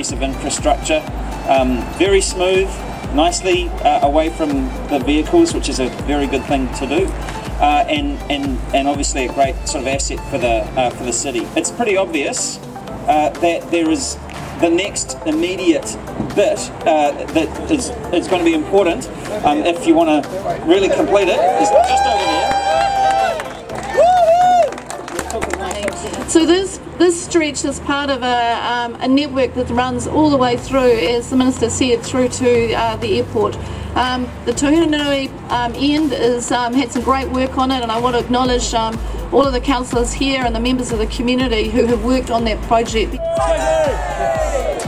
piece of infrastructure. Very smooth, nicely away from the vehicles, which is a very good thing to do, and obviously a great sort of asset for the city. It's pretty obvious that there is the next immediate bit that is going to be important if you want to really complete it. Is just over there. So this stretch is part of a network that runs all the way through, as the Minister said, through to the airport. The Tuhinui end had some great work on it, and I want to acknowledge all of the councillors here and the members of the community who have worked on that project.